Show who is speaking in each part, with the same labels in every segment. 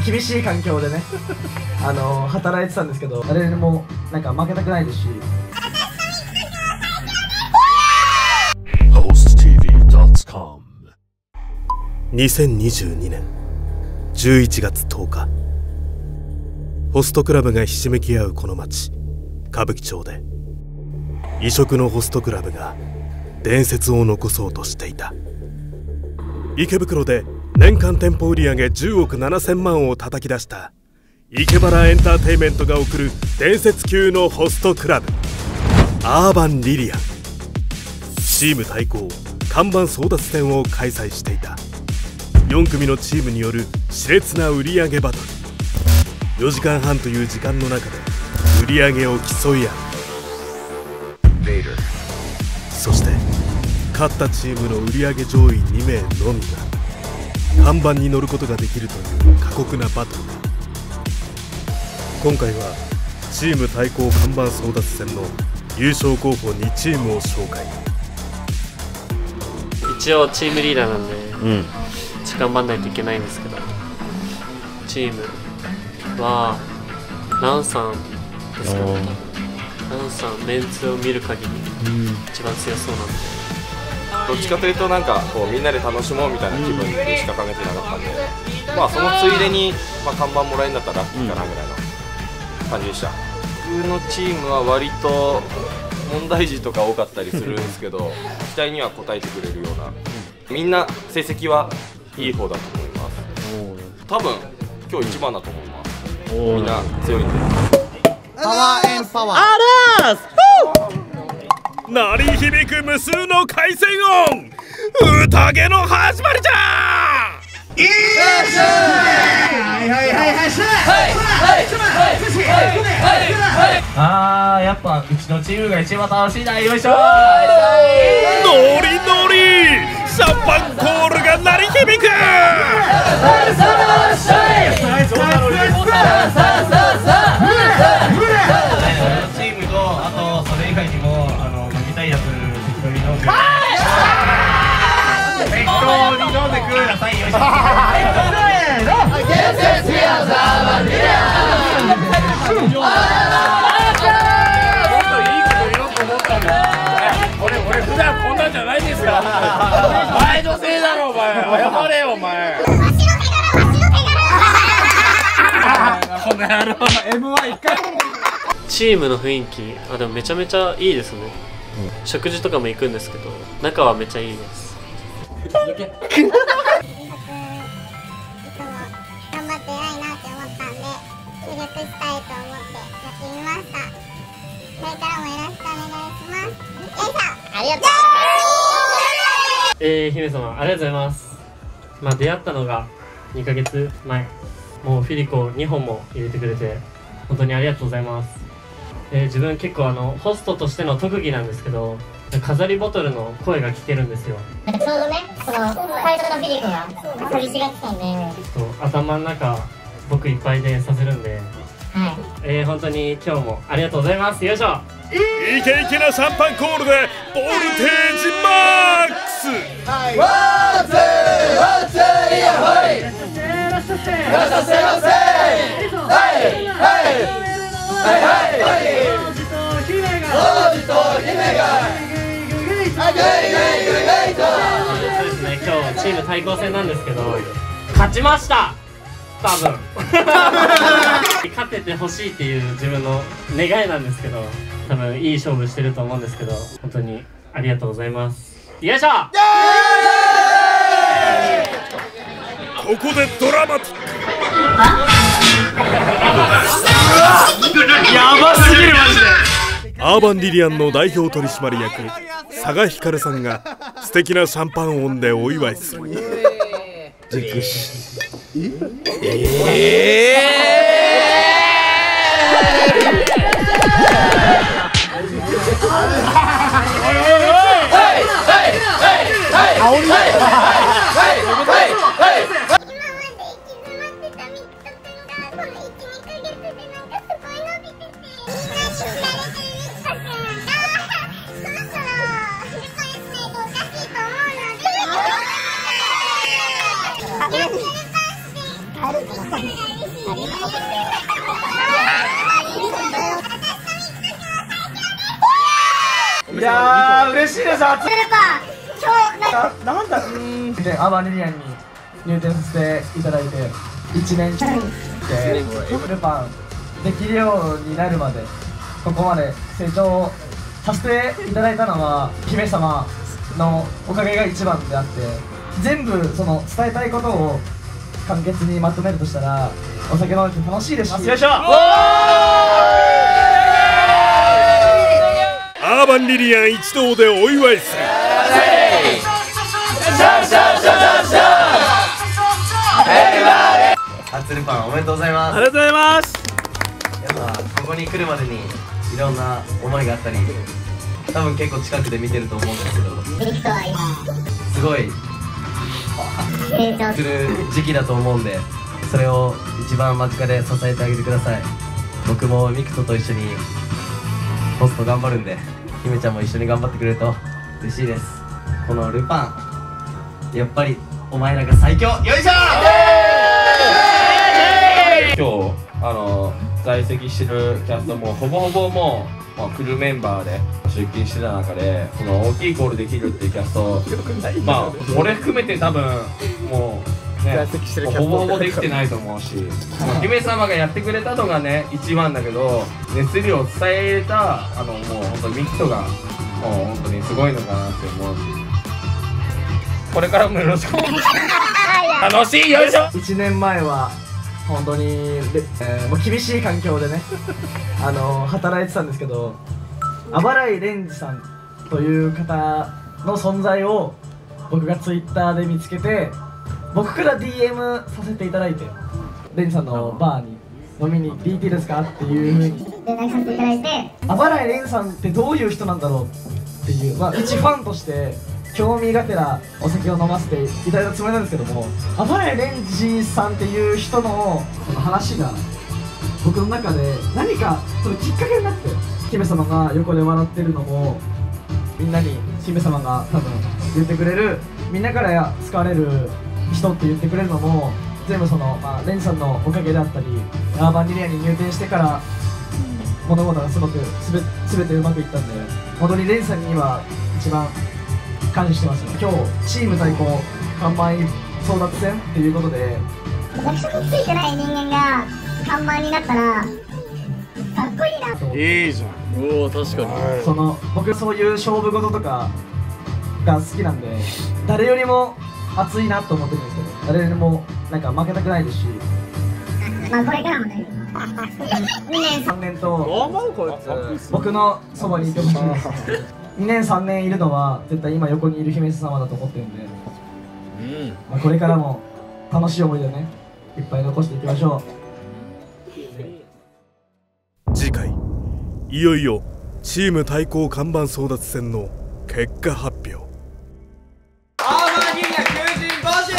Speaker 1: 厳しい環境でね働いてたんですけど、誰にもなんか負けたくないですし。
Speaker 2: hosttv.com 2022年11月10日、ホストクラブがひしめき合うこの町歌舞伎町で、異色のホストクラブが伝説を残そうとしていた。池袋で年間店舗売上10億7000万を叩き出した池原エンターテイメントが送る伝説級のホストクラブ、アーバンリリアン。チーム対抗看板争奪戦を開催していた。4組のチームによる熾烈な売上バトル。4時間半という時間の中で売り上げを競い合う。そして勝ったチームの売上上位2名のみが看板に乗ることができるという過酷なバトル。今回はチーム対抗看板争奪戦の優勝候補2チームを紹介。
Speaker 3: 一応チームリーダーなんで、頑張んないといけないんですけど、チームはランさんですかね。ランさんメンツを見る限り一番強そうなんで、
Speaker 4: どっちかというとなんかこうみんなで楽しもうみたいな気分でしか考えてなかったんで、まあそのついでに、看板もらえるんだったらラッキーかなぐらいの感じでした。僕のチームは割と問題児とか多かったりするんですけど期待には応えてくれるような、みんな成績はいい方だと思います。多分今日一番だと思います。みんな強いんで。
Speaker 5: パワーエンパワー。
Speaker 2: あらー鳴り響く無数の回線音、宴の始まりじゃー。いい
Speaker 1: やっぱうちのチームが一番楽しいな。よいしょ。
Speaker 2: ノリノリシャンパンコールが鳴り響く。
Speaker 1: チームとあとそれ以外にも飲みたいやつ適当に飲んで適当に飲んでください。よいしょ。
Speaker 6: 俺普段こんなんじゃないですか。前のせいだろお前。謝れよお前。この野郎。M1 一回。
Speaker 3: チームの雰囲気でもめちゃめちゃいいですね。食事とかも行くんですけど仲はめちゃいいです。
Speaker 7: 頑張って偉いなって思ったんで努力したいと思ってやってみました。これからもよろしくお願いします。よいしょ。ありがとう。
Speaker 3: 姫様ありがとうございます。出会ったのが2ヶ月前。もうフィリコ2本も入れてくれて本当にありがとうございます。自分結構ホストとしての特技なんですけど、飾りボトルの声が聞けるんですよ。
Speaker 7: ちょうどね、最初のフィリコが寂しがってたんで、
Speaker 3: 頭の中僕いっぱいでさせるんで、本当に今日もありがとうございます。よいしょ。
Speaker 2: イケイケなシャンパンコールでボルテージマックス。ワンツーワンツーイヤホイ。いらっしゃいませ。はい王子と姫が
Speaker 3: そうですね、今日チーム対抗戦なんですけど勝ちました。多分勝ててほしいっていう自分の願いなんですけど、多分いい勝負してると思うんですけど本当にありがとうございます。よいしょ。
Speaker 2: ここでドラマティック。
Speaker 6: やばすぎるマジで。
Speaker 2: アーバンリリアンの代表取締役佐賀ひかるさんが素敵なシャンパン音でお祝いする。
Speaker 7: あるかな。
Speaker 1: いやー嬉しいです。
Speaker 7: スーパー超
Speaker 1: なんだでアバリリアンに入店させていただいて1年でルパンできるようになるまでここまで成長させていただいたのは姫様のおかげが一番であって、全部その伝えたいことを簡潔にまとめるとしたらお酒飲んで楽しいですし、よいしょ
Speaker 2: アーバンリリアン一同でお祝いする。
Speaker 1: 初ルパンおめでとうございます。
Speaker 2: ありがとうございます。
Speaker 1: やっぱここに来るまでにいろんな思いがあったり、多分結構近くで見てると思うんですけど、
Speaker 7: ミクとは
Speaker 1: すごい
Speaker 7: 今成長
Speaker 1: する時期だと思うんで、それを一番間近で支えてあげてください。僕もミクと一緒にホスト頑張るんで、姫ちゃんも一緒に頑張ってくれると嬉しいです。このルパンやっぱりお前らが最強。よいしょ
Speaker 4: 今日在籍してるキャストもほぼほぼもう、クルーメンバーで出勤してた中で、その大きいコールできるっていうキャスト、俺含めて多分もうねほぼほぼできてないと思うし、姫様がやってくれたのがね一番だけど、熱量を伝えたもう本当にミキトがもう本当にすごいのかなって思うし、これからもよろしく楽しい。よいしょ。
Speaker 1: 1年前は本当に、もう厳しい環境でね働いてたんですけど、あばらいレンジさんという方の存在を僕がツイッターで見つけて、僕から DM させていただいて、レンジさんのバーに飲みに行っていいですかっていうふうに
Speaker 7: 連絡させていただいて、
Speaker 1: あばらいレンさんってどういう人なんだろうっていう、一ファンとして興味がてらお酒を飲ませていただいたつもりなんですけども、あばらいレンジさんっていう人のこの話が僕の中で何かそのきっかけになって、姫様が横で笑ってるのもみんなに姫様が多分言ってくれる、みんなから好かれる人って言ってくれるのも全部その、レンジさんのおかげであったり、アーバンリリアに入店してから物事がすごく全てうまくいったんで、本当にレンジさんには一番感謝してます。今日チーム対抗看板争奪戦っていうことで、
Speaker 7: 役職についてない人間が看板になったらかっこいいなと。
Speaker 6: いいじゃん。おお、確かに。
Speaker 1: その僕そういう勝負事とかが好きなんで、誰よりも熱いなと思ってるんですけど、誰よりもなんか負けたくないですし、
Speaker 7: これからもね2年
Speaker 1: 3年と僕のそばにいてほしいです。2年3年いるのは絶対今横にいる姫様だと思ってるんで、これからも楽しい思い出をねいっぱい残していきましょ
Speaker 2: う。次回いよいよチーム対抗看板争奪戦の結果発表。
Speaker 8: アーバーギニア求人募集、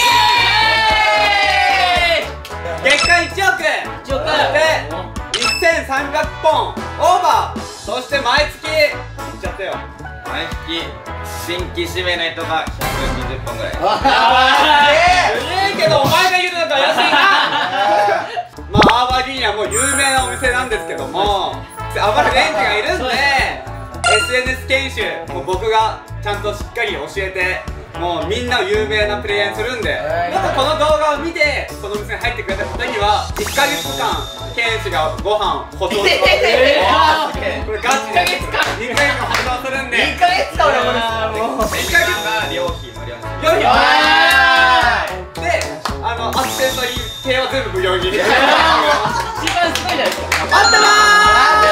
Speaker 8: 月間1億で1300本オーバー、そして毎月いっちゃったよ、毎月新規指名の人が120本ぐらい。けどお前が言うのか怪しいな。アーバーギニアもう有名なお店なんですけども、アバラレンジがいるんで SNS 研修もう僕がちゃんとしっかり教えて、もうみんなを有名なプレイヤーにするんで、もっとこの動画を見てそのお店に入ってくれた方には1ヶ月間研修がご飯保証します。これガチで2ヶ月保証するんで、2ヶ月か俺も1ヶ月が料金の料金で、アクセサリー系は全部無料に一番すごいじゃないですか。待ってまーす。